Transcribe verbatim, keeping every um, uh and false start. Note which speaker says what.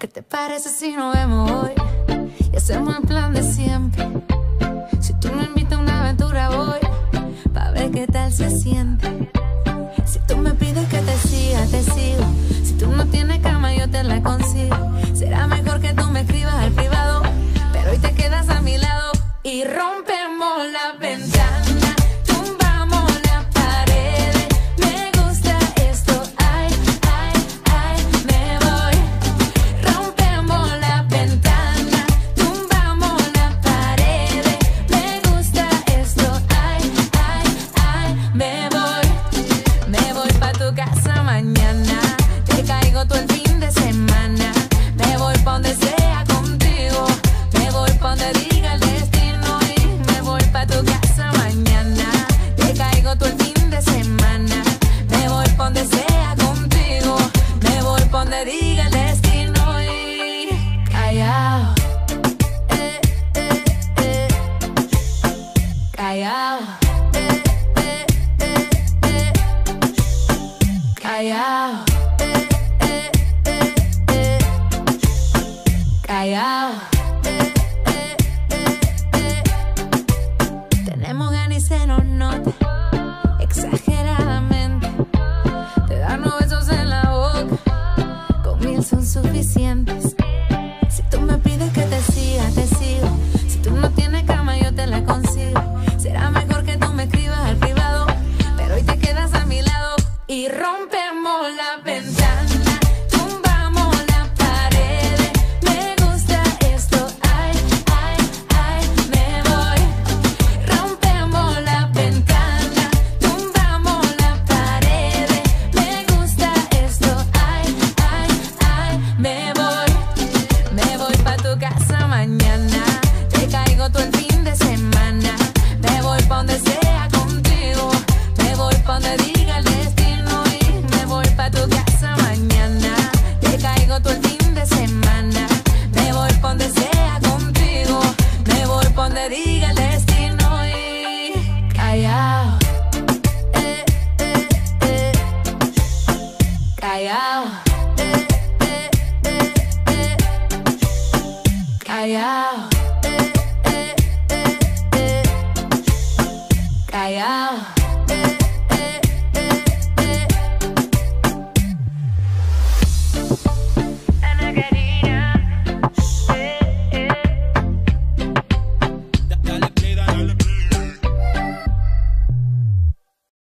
Speaker 1: ¿Qué te parece si nos vemos hoy y hacemos el plan de siempre? Si tú me invitas a una aventura voy, pa' ver qué tal se siente. Si tú me pides que te siga, te sigo. Si tú no tienes cama yo te la consigo. Será mejor que tú me escribas al privado, pero hoy te quedas a mi lado y rompemos la ventana. Diga el destino y callao, eh, eh, eh. Callao, eh, eh, eh, eh. Callao, eh, eh, eh, eh. Callao, eh, eh, eh, eh. Tenemos ganas y se nos nota exageradamente. Te darnos besos en la boca son suficientes. Si tú me pides que te siga, te sigo. Si tú no tienes cama yo te la consigo. Será mejor que tú me escribas al privado, pero hoy te quedas a mi lado y rompemos la ventana. Diga el destino y callao, eh, eh, eh. Callao, eh, eh, eh, eh. Callao.